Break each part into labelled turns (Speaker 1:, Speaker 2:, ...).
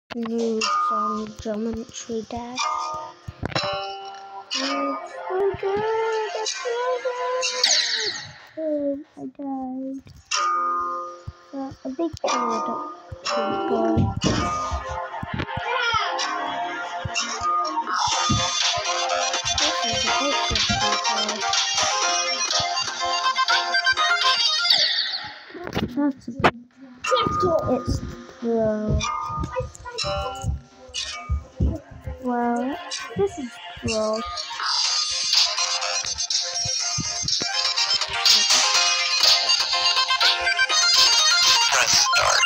Speaker 1: moves on Geometry Dash. Oh, so good! It's so good! Oh, I died. A big bird. Good. This is a big bird. That's a big. It's pro. Well, this is pro.
Speaker 2: Press start.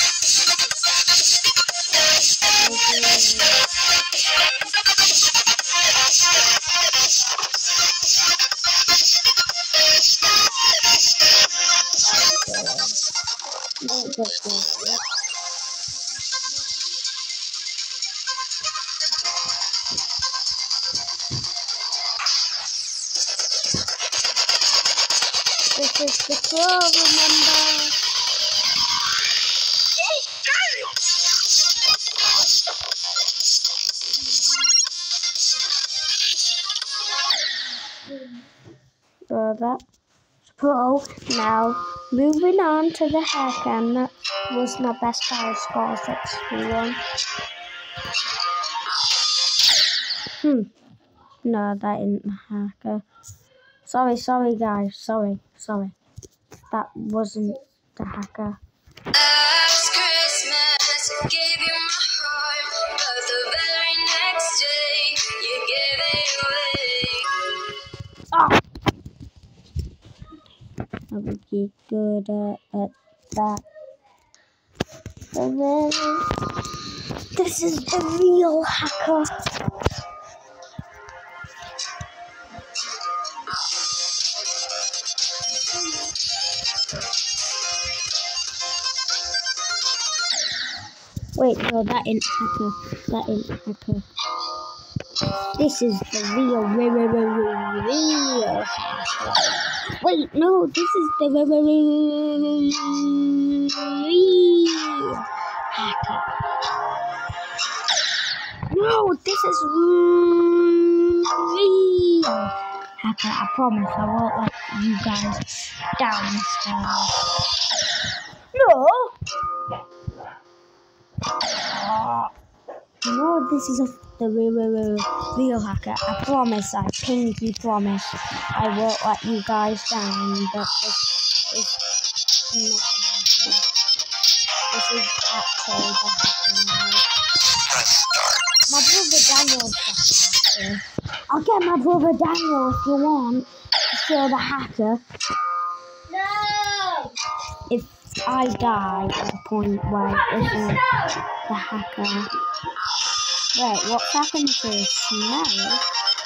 Speaker 1: This is the pro, remember? That's pro. Now, moving on to the hacker, and that was my best power score 6-1. No, that isn't the hacker. Sorry guys, sorry. That wasn't the hacker.
Speaker 2: Last Christmas, I gave you my heart, but the very next day, you gave it away.
Speaker 1: Oh! I would get good at that. And then, this is the real hacker. Wait, no, that ain't hacker. This is the real hacker. Wait, no, this is the real hacker. No, this is real hacker. I promise I won't let you guys down this time. No! No, this is the real hacker. I promise, I pinky promise, I won't let you guys down. But this is not the hacker. This is actually the hacker now.
Speaker 2: Press start.
Speaker 1: My brother Daniel's the hacker. I'll get my brother Daniel if you want to show the hacker.
Speaker 2: No!
Speaker 1: If I die at a point where it isn't the hacker. Wait, what's happened to the smell?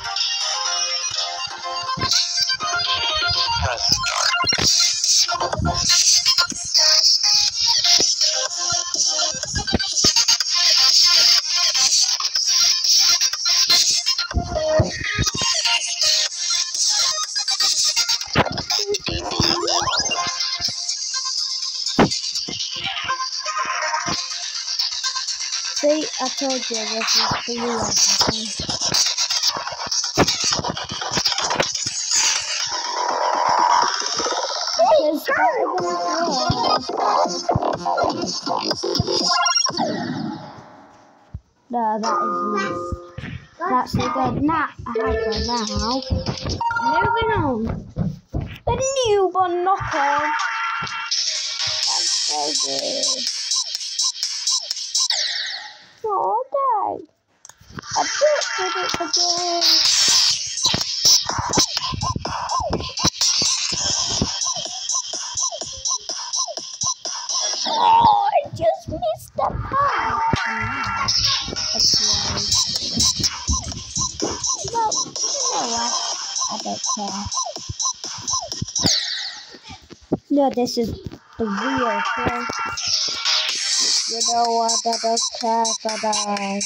Speaker 2: Press start.
Speaker 1: See, I told you this is the real hacker. Because better than no, that isn't. That's a good hacker now. Moving on. The newborn knocker. That's so good. Oh, Dad. I did it again. Oh, I just missed the part. Well, you know what? I don't care. No, this is the real thing. You know what? I don't care for that.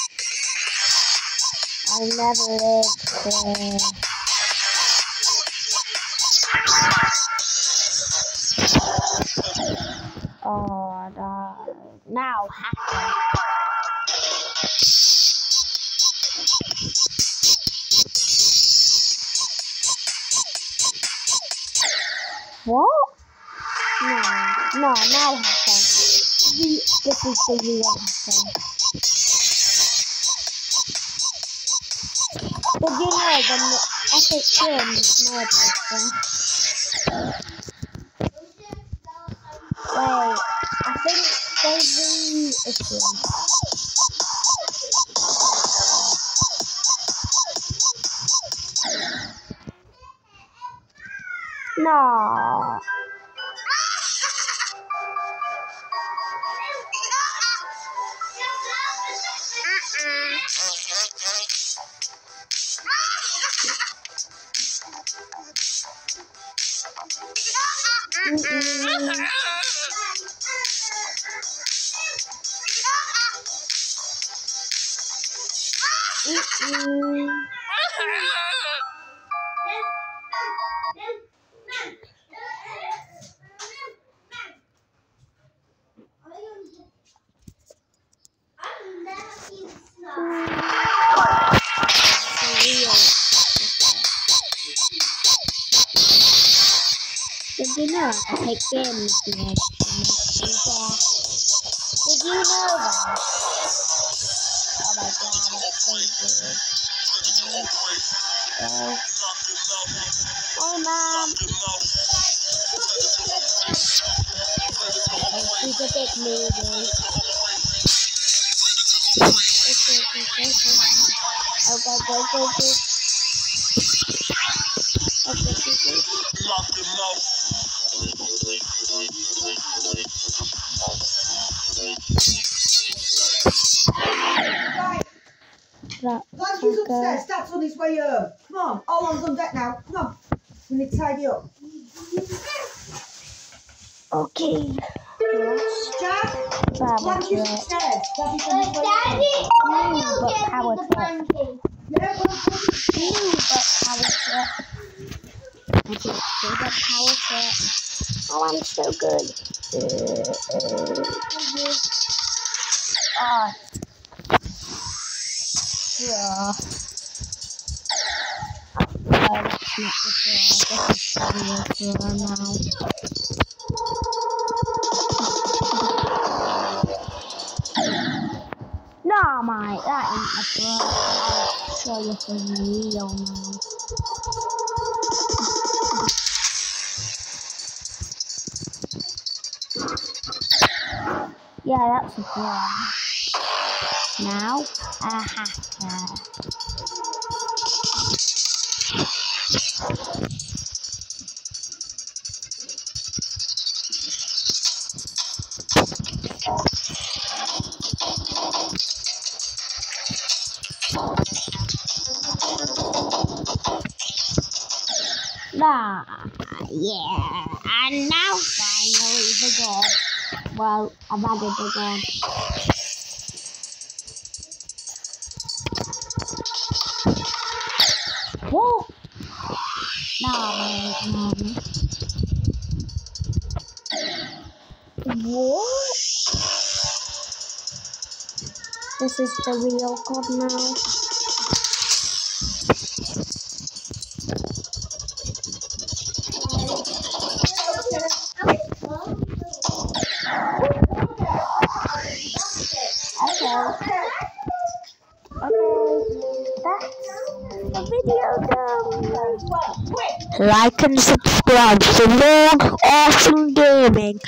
Speaker 1: I never lived there. Oh, no. Now, hacker. on, now hacker. This is the real hacker. Did you know the epic film is more hacker? Wait, I think there's the issue. No. Did you know Epic Games made Did you know that? Oh my god, that's so good. Oh mom! She's a big movie.
Speaker 3: He's upstairs, Dad's on his way home. Come on, all hands on deck now. Come on. We need to tidy up.
Speaker 1: Okay.
Speaker 3: Jack, Blanky's upstairs. Daddy's on his way home.
Speaker 1: But power trip.
Speaker 3: Yeah,
Speaker 1: But power trip. Okay, but power trip. Oh, I'm so good. Oh. Yeah. That's not the draw. Now. No, mate, that ain't a draw. I'll show you for real now. Yeah, that's a draw. Now, a hacker. Yeah, and now finally the god. Well, I've added the god. Whoa! No. What? This is the real god now. Like and subscribe for more awesome gaming.